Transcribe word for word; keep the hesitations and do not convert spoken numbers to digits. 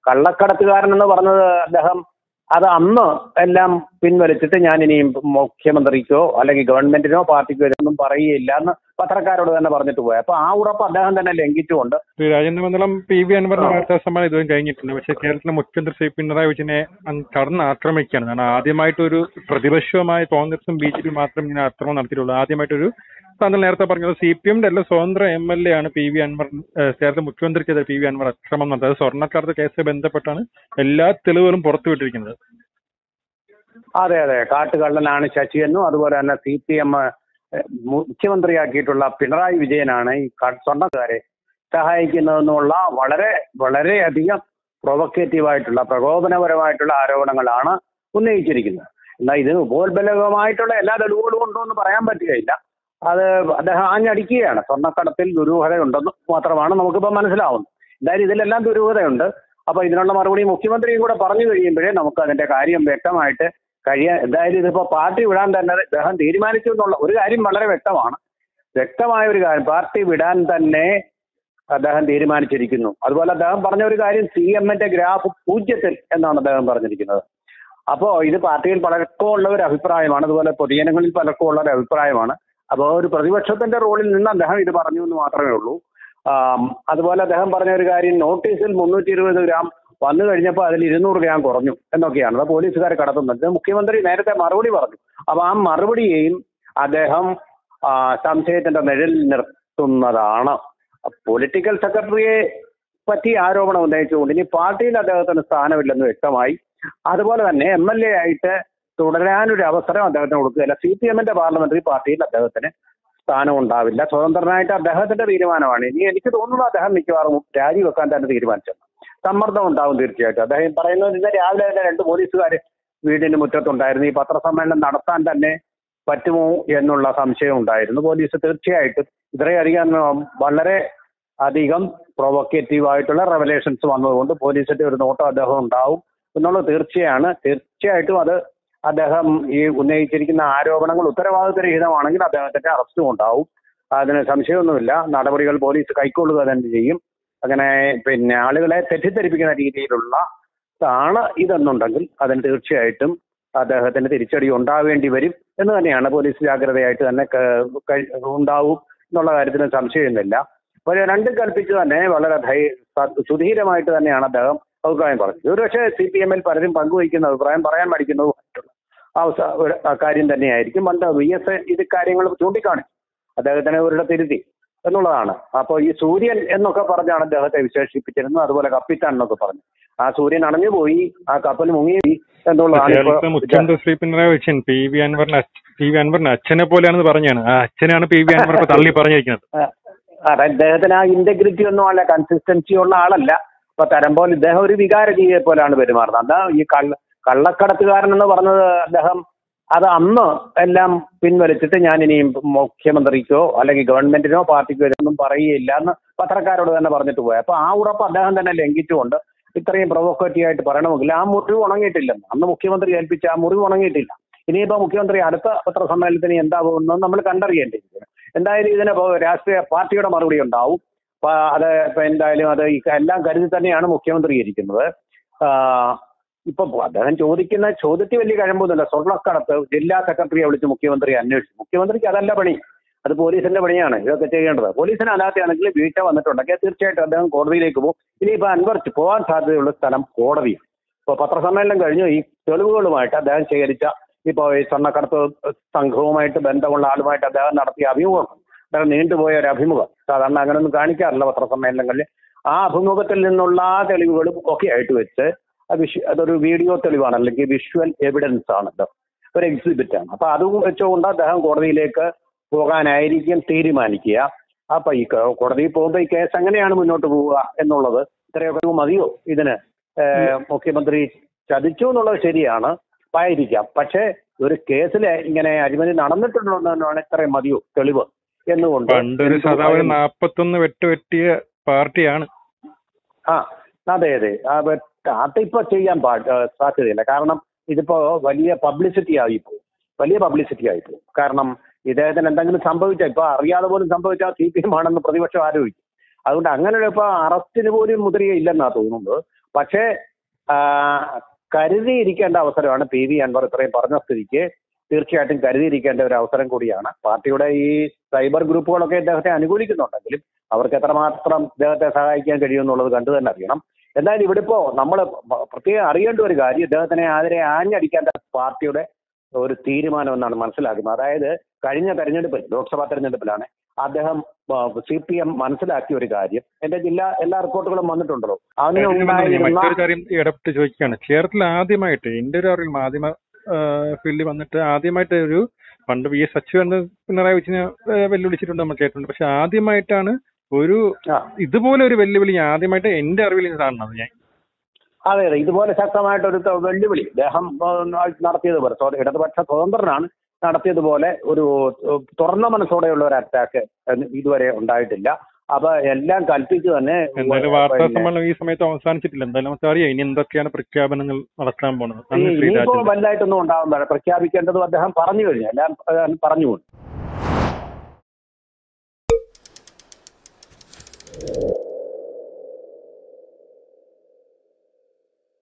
കള്ളക്കടത്തുകാരൻ എന്ന് പറഞ്ഞത് അദ്ദേഹം അത് അന്ന് എല്ലാം പിൻവലിച്ചിട്ട് ഞാൻ ഇനിയും മുഖ്യമന്ത്രിക്കോ അല്ലെങ്കിൽ ഗവൺമെന്റിനോ പാർട്ടിക്കോ ഇതൊന്നും പറയുകയില്ല എന്ന് പത്രക്കാരോട് തന്നെ പറഞ്ഞിട്ട് പോയി. അപ്പൊ ആ ഉറപ്പ് അദ്ദേഹം തന്നെ ലംഘിച്ചുകൊണ്ട് രാജേന്ദ്ര മണ്ഡലം പി വി അൻവറിന്റെ വാർത്താ സമ്മേളനം ഇതുവരെ കഴിഞ്ഞിട്ടുണ്ട്. പക്ഷേ കേരളത്തിലെ മുഖ്യമന്ത്രി ശ്രീ പിണറായി വിജയനെ കടന്ന് ആക്രമിക്കുകയാണ്. കാരണം ആദ്യമായിട്ടൊരു പ്രതിപക്ഷവുമായ കോൺഗ്രസും ബി ജെ പി മാത്രം ഇങ്ങനെ ആക്രമണം നടത്തിയിട്ടുള്ളൂ. ആദ്യമായിട്ടൊരു താങ്കൾ നേരത്തെ പറഞ്ഞത് സി പി എമ്മിന്റെ അല്ല സ്വതന്ത്ര എം എൽ എ ആണ് പി വി അൻവർ കേരളത്തിലെ മുഖ്യമന്ത്രിക്കെതിരെ പി വി അൻവർ അക്രമം നടത്തിയത്. സ്വർണ്ണക്കടത്ത് കേസുമായി ബന്ധപ്പെട്ടാണ് എല്ലാ തെളിവുകളും പുറത്തുവിട്ടിരിക്കുന്നത്. അതെ അതെ കാട്ടുകള്ളനാണ് ശശി എന്നും അതുപോലെ തന്നെ സി പി എം മുഖ്യമന്ത്രിയാക്കിയിട്ടുള്ള പിണറായി വിജയനാണ് ഈ സ്വർണ്ണക്കാരെ സഹായിക്കുന്നതെന്നുള്ള വളരെ വളരെയധികം പ്രൊവക്കേറ്റീവായിട്ടുള്ള പ്രകോപനപരമായിട്ടുള്ള ആരോപണങ്ങളാണ് ഉന്നയിച്ചിരിക്കുന്നത്. എന്നാൽ ഇതിന് ഉപോത്ബലകമായിട്ടുള്ള എല്ലാ തെളിവുകളും ഉണ്ടോ എന്ന് പറയാൻ പറ്റുകയില്ല. അത് അദ്ദേഹം ആഞ്ഞടിക്കുകയാണ്. സ്വർണ്ണക്കടത്തിൽ ദുരൂഹതയുണ്ടെന്ന് മാത്രമാണ് നമുക്കിപ്പോൾ മനസ്സിലാവുന്നത്. എന്തായാലും ഇതിലെല്ലാം ദുരൂഹതയുണ്ട്. അപ്പൊ ഇതിനുള്ള മറുപടി മുഖ്യമന്ത്രിയും കൂടെ പറഞ്ഞു കഴിയുമ്പോഴേ നമുക്ക് അതിന്റെ കാര്യം വ്യക്തമായിട്ട് കഴിയാൻ. എന്തായാലും ഇതിപ്പോ പാർട്ടി വിടാൻ തന്നെ അദ്ദേഹം തീരുമാനിച്ചു എന്നുള്ള ഒരു കാര്യം വളരെ വ്യക്തമാണ്. വ്യക്തമായ ഒരു കാര്യം, പാർട്ടി വിടാൻ തന്നെ അദ്ദേഹം തീരുമാനിച്ചിരിക്കുന്നു. അതുപോലെ അദ്ദേഹം പറഞ്ഞ ഒരു കാര്യം, സി എമ്മിന്റെ ഗ്രാഫ് പൂജ്യത്തിൽ എന്നാണ് അദ്ദേഹം പറഞ്ഞിരിക്കുന്നത്. അപ്പോ ഇത് പാർട്ടിയിൽ പലർക്കുമുള്ള ഒരു അഭിപ്രായമാണ്, അതുപോലെ പൊതുജനങ്ങളിൽ പലർക്കും ഉള്ള ഒരു അഭിപ്രായമാണ്. അപ്പോൾ ഒരു പ്രതിപക്ഷത്തിന്റെ റോളിൽ നിന്ന് അദ്ദേഹം ഇത് പറഞ്ഞു എന്ന് മാത്രമേ ഉള്ളൂ. അതുപോലെ അദ്ദേഹം പറഞ്ഞ ഒരു കാര്യം, നോട്ടീസിൽ മുന്നൂറ്റി ഇരുപത് ഗ്രാം വന്നു കഴിഞ്ഞപ്പോൾ അതിൽ ഇരുന്നൂറ് ഗ്രാം കുറഞ്ഞു എന്നൊക്കെയാണ്. അത് പോലീസുകാർ കടത്തുന്നത്. മുഖ്യമന്ത്രി നേരത്തെ മറുപടി പറഞ്ഞു. അപ്പൊ ആ മറുപടിയെയും അദ്ദേഹം സംശയത്തിന്റെ നിഴലിൽ നിർത്തുന്നതാണ്. പൊളിറ്റിക്കൽ സെക്രട്ടറിയെ പറ്റി ആരോപണം ഉന്നയിച്ചുകൊണ്ട് ഇനി പാർട്ടിയിൽ അദ്ദേഹത്തിന് സ്ഥാനമില്ലെന്ന് വ്യക്തമായി. അതുപോലെ തന്നെ എം എൽ എ ആയിട്ട് തുടരാനൊരു അവസരം അദ്ദേഹത്തിന് കൊടുക്കുകയില്ല. സി പി എമ്മിന്റെ പാർലമെന്ററി പാർട്ടിയിൽ അദ്ദേഹത്തിന് സ്ഥാനം ഉണ്ടാവില്ല. സ്വതന്ത്രനായിട്ട് അദ്ദേഹത്തിന്റെ തീരുമാനമാണ്. ഇനി എനിക്ക് തോന്നുന്നു അദ്ദേഹം മിക്കവാറും രാജിവെക്കാൻ തന്നെ തീരുമാനിച്ചത്. സമ്മർദ്ദം ഉണ്ടാവും തീർച്ചയായിട്ടും. അദ്ദേഹം പറയുന്നത് ഇന്ന് രാവിലെ തന്നെ രണ്ട് പോലീസുകാർ വീടിന് മുറ്റത്തുണ്ടായിരുന്നു. ഈ പത്രസമ്മേളനം നടത്താൻ തന്നെ പറ്റുമോ എന്നുള്ള സംശയം ഉണ്ടായിരുന്നു. പോലീസ് തീർച്ചയായിട്ടും ഇത്രയധികം വളരെ അധികം പ്രൊവക്കേറ്റീവായിട്ടുള്ള റെവലേഷൻസ് വന്നതുകൊണ്ട് പോലീസിന്റെ ഒരു നോട്ടം അദ്ദേഹം ഉണ്ടാവും എന്നുള്ളത് തീർച്ചയാണ്. തീർച്ചയായിട്ടും അത് അദ്ദേഹം ഈ ഉന്നയിച്ചിരിക്കുന്ന ആരോപണങ്ങൾ ഉത്തരവാദിത്തരഹിതമാണെങ്കിൽ അദ്ദേഹത്തിന്റെ അറസ്റ്റും ഉണ്ടാവും. അതിന് സംശയമൊന്നുമില്ല. നടപടികൾ പോലീസ് കൈക്കൊള്ളുക തന്നെ ചെയ്യും. അങ്ങനെ പിന്നെ ആളുകളെ തെറ്റിദ്ധരിപ്പിക്കുന്ന രീതിയിലുള്ള ആണ് ഇതെന്നുണ്ടെങ്കിൽ അതിന് തീർച്ചയായിട്ടും അദ്ദേഹത്തിന് തിരിച്ചടി ഉണ്ടാവേണ്ടി വരും എന്ന് തന്നെയാണ്. പോലീസ് ജാഗ്രതയായിട്ട് തന്നെ ഉണ്ടാവും എന്നുള്ള കാര്യത്തിന് സംശയമൊന്നുമില്ല. അപ്പോൾ രണ്ടും കൽപ്പിച്ച് തന്നെ വളരെ സുധീരമായിട്ട് തന്നെയാണ് അദ്ദേഹം അഭിപ്രായം പറഞ്ഞത്. ഒരുപക്ഷെ സി പി എമ്മിൽ പലരും പങ്കുവയ്ക്കുന്ന അഭിപ്രായം പറയാൻ മടിക്കുന്നതുമായിട്ടുള്ള ആ കാര്യം തന്നെയായിരിക്കും. പണ്ട് വി എസ് ഇത് കാര്യങ്ങൾ ചൂണ്ടിക്കാണിച്ചു, അദ്ദേഹത്തിനെ ഒരിട തിരുത്തി എന്നുള്ളതാണ്. അപ്പോൾ ഈ സൂര്യൻ എന്നൊക്കെ പറഞ്ഞാണ് അദ്ദേഹത്തെ വിശേഷിപ്പിച്ചിരുന്നത്. അതുപോലെ കപ്പിത്താൻ എന്നൊക്കെ പറഞ്ഞു. ആ സൂര്യൻ അണഞ്ഞുപോയി, ആ കപ്പൽ മുങ്ങിപ്പോയി എന്നുള്ളതാണ്. മുഖ്യമന്ത്രി ശ്രീ പിണറായി വിജയൻ പി വി അൻവറിന്റെ പി വി അൻവറിന്റെ അച്ഛനെ പോലെയാണെന്ന് പറഞ്ഞാണ്. ആ അച്ഛനാണ് പി വി അൻവർ തള്ളി പറഞ്ഞിരിക്കുന്നത്. അതെ, അദ്ദേഹത്തിന് ആ ഇന്റഗ്രിറ്റി ഒന്നും അല്ല, കൺസിസ്റ്റൻസി ഉള്ള ആളല്ല. അപ്പൊ തരം പോലെ ഇദ്ദേഹം ഒരു വികാര ജീവിയെ പോലെയാണ് പെരുമാറുന്നത്. അതാ ഈ കള്ള കള്ളക്കടത്തുകാരൻ എന്ന് പറഞ്ഞത് അദ്ദേഹം അത് അന്ന് എല്ലാം പിൻവലിച്ചിട്ട് ഞാൻ ഇനിയും മുഖ്യമന്ത്രിക്കോ അല്ലെങ്കിൽ ഗവൺമെന്റിനോ പാർട്ടിക്കോ ഇതൊന്നും പറയുകയില്ല എന്ന് പത്രക്കാരോട് തന്നെ പറഞ്ഞിട്ട് പോയി. അപ്പൊ ആ ഉറപ്പ് അദ്ദേഹം തന്നെ ലംഘിച്ചുകൊണ്ട് ഇത്രയും പ്രൊവോക്കേറ്റീവ് ആയിട്ട് പറയണമെങ്കിൽ ആ മുറിവ് ഉണങ്ങിയിട്ടില്ലെന്ന് അന്ന് മുഖ്യമന്ത്രി ഏൽപ്പിച്ച ആ മുറിവ് ഉണങ്ങിയിട്ടില്ല. ഇനിയിപ്പോ മുഖ്യമന്ത്രി അടുത്ത പത്രസമ്മേളനത്തിന് എന്താകുമെന്ന് നമ്മൾ കണ്ടറിയേണ്ടിയിരിക്കുന്നു. എന്തായാലും ഇതിന് രാഷ്ട്രീയ പാർട്ടിയുടെ മറുപടി ഉണ്ടാവും. അത് ഇപ്പൊ എന്തായാലും അത് എല്ലാം കരുതി തന്നെയാണ് മുഖ്യമന്ത്രി ഇരിക്കുന്നത്. ഇപ്പൊ അദ്ദേഹം ചോദിക്കുന്ന ചോദ്യത്തിൽ വലിയ കഴമ്പൊന്നുമില്ല. സ്വർണ്ണക്കടത്ത് ജില്ലാ സെക്രട്ടറിയെ വിളിച്ച് മുഖ്യമന്ത്രി അന്വേഷിച്ചു. മുഖ്യമന്ത്രിക്ക് അതല്ല പണി, അത് പോലീസിന്റെ പണിയാണ് ഇതൊക്കെ ചെയ്യേണ്ടത്. പോലീസിന് അല്ലാതെയാണെങ്കിൽ വീഴ്ച വന്നിട്ടുണ്ടെങ്കിൽ തീർച്ചയായിട്ടും അദ്ദേഹം കോടതിയിലേക്ക് പോകും. ഇനിയിപ്പോ അൻവർ പോകാൻ സാധ്യതയുള്ള സ്ഥലം കോടതിയാണ്. ഇപ്പോൾ പത്രസമ്മേളനം കഴിഞ്ഞു ഈ തെളിവുകളുമായിട്ട് അദ്ദേഹം ശേഖരിച്ച ഇപ്പോൾ ഈ സ്വർണ്ണക്കടത്ത് സംഘവുമായിട്ട് ബന്ധമുള്ള ആളുമായിട്ട് അദ്ദേഹം നടത്തിയ അഭിമുഖം, അദ്ദേഹം നീണ്ടുപോയ ഒരു അഭിമുഖം. സാധാരണ അങ്ങനെയൊന്നും കാണിക്കാറില്ല പത്രസമ്മേളനങ്ങളിൽ. ആ അഭിമുഖത്തിൽ നിന്നുള്ള തെളിവുകളും ഒക്കെ ആയിട്ട് വെച്ച് അതൊരു വീഡിയോ തെളിവാണ്, അല്ലെങ്കിൽ വിഷ്വൽ എവിഡൻസ് ആണല്ലോ, ഒരു എക്സിബിറ്റ് ആണ്. അപ്പൊ അത് വെച്ചുകൊണ്ട് അദ്ദേഹം കോടതിയിലേക്ക് പോകാനായിരിക്കും തീരുമാനിക്കുക. അപ്പൊ ഈ കോടതിയിൽ പോകുമ്പോൾ ഈ കേസ് എങ്ങനെയാണ് മുന്നോട്ട് പോവുക എന്നുള്ളത് ഇത്രയൊക്കെ മതിയോ? ഇതിന് മുഖ്യമന്ത്രി ചതിച്ചു എന്നുള്ളത് ശരിയാണ്, ആയിരിക്കാം. പക്ഷേ ഒരു കേസിൽ ഇങ്ങനെ അഴിമതി നടന്നിട്ടുണ്ടോ എന്നാണ് ഇത്രയും മതിയോ തെളിവ് എന്നുകൊണ്ട് നാപ്പത്തൊന്ന് വെട്ടുവെട്ടിയ പാർട്ടിയാണ്. ആ അതെ അതെ അതിപ്പോ ചെയ്യാൻ സാധ്യതയില്ല. കാരണം ഇതിപ്പോ വലിയ പബ്ലിസിറ്റി ആയിപ്പോകും, വലിയ പബ്ലിസിറ്റി ആയിപ്പോകും. കാരണം ഇദ്ദേഹത്തിന് എന്തെങ്കിലും സംഭവിച്ചാൽ, ഇപ്പൊ അറിയാതെ പോലും സംഭവിച്ചാൽ സി പി എം ആണെന്ന് പ്രതിപക്ഷം ആരോപിക്കും. അതുകൊണ്ട് അങ്ങനെ ഇപ്പൊ അറസ്റ്റിന് പോലും മുദ്രയില്ലെന്നാ തോന്നുന്നത്. പക്ഷേ ആ, കരുതിയിരിക്കേണ്ട അവസരമാണ് പി വി അൻവർ ഇത്രയും പറഞ്ഞ സ്ഥിതിക്ക് തീർച്ചയായിട്ടും കരുതിയിരിക്കേണ്ട ഒരു അവസരം കൂടിയാണ്. പാർട്ടിയുടെ ഈ സൈബർ ഗ്രൂപ്പുകളൊക്കെ ഇദ്ദേഹത്തെ അനുകൂലിക്കുന്നുണ്ടെങ്കിലും അവർക്ക് എത്രമാത്രം ഇദ്ദേഹത്തെ സഹായിക്കാൻ കഴിയുമെന്നുള്ളത് കണ്ടു തന്നെ അറിയണം. എന്തായാലും ഇവിടെ ഇപ്പോ നമ്മൾ പ്രത്യേകം അറിയേണ്ട ഒരു കാര്യം, ഇദ്ദേഹത്തിനെ ആതിരെ ആഞ്ഞടിക്കാൻ പാർട്ടിയുടെ ഒരു തീരുമാനം എന്നാണ് മനസ്സിലാക്കുന്നത്. അതായത് കഴിഞ്ഞ തെരഞ്ഞെടുപ്പിൽ, ലോക്സഭാ തെരഞ്ഞെടുപ്പിലാണ് അദ്ദേഹം സി പി എം മനസ്സിലാക്കിയ ഒരു കാര്യം. എന്റെ ജില്ലാ എല്ലാ റിപ്പോർട്ടുകളും വന്നിട്ടുണ്ടല്ലോ. അതിന് ഉണ്ടായിരുന്ന മറ്റൊരു കാര്യം ഇടപെട്ട് ചോദിക്കുകയാണ്. കേരളത്തിൽ ആദ്യമായിട്ട് എന്റെ ഒരു അറിവിൽ മാധ്യമ ഫീൽഡിൽ വന്നിട്ട് ആദ്യമായിട്ട് ഒരു പണ്ട് വി എസ് അച്യുതാനന്ദൻ പിണറായി വിജയനെ വെല്ലുവിളിച്ചിട്ടുണ്ട്, നമ്മൾ കേട്ടിട്ടുണ്ട്. പക്ഷെ ആദ്യമായിട്ടാണ് ഒരു ഇതുപോലെ ഒരു വെല്ലുവിളി ആദ്യമായിട്ട് എന്റെ അറിവിൽ കാണുന്നത് ഞാൻ. അതെ അതെ ഇതുപോലെ ശക്തമായിട്ടൊരു വെല്ലുവിളി അദ്ദേഹം നടത്തിയതുപോലെ, ഇടതുപക്ഷ സ്വതന്ത്രനാണ് നടത്തിയതുപോലെ ഒരു തുറന്ന മനസ്സോടെയുള്ള ഒരു അറ്റാക്ക് ഇതുവരെ ഉണ്ടായിട്ടില്ല. അപ്പൊ എല്ലാം കൽപ്പിച്ച് തന്നെ. എന്തായാലും വാർത്താ സമ്മേളനം ഈ സമയത്ത് അവസാനിച്ചിട്ടില്ല. എന്തായാലും നമുക്ക് അറിയാം ഇനി എന്തൊക്കെയാണ് പ്രഖ്യാപനങ്ങൾ നടത്താൻ പോകുന്നത്. ഇനിയിപ്പോ വലുതായിട്ടൊന്നും ഉണ്ടാവുന്നതാണ്. പ്രഖ്യാപിക്കേണ്ടതും അദ്ദേഹം പറഞ്ഞു കഴിഞ്ഞു, എല്ലാം പറഞ്ഞു.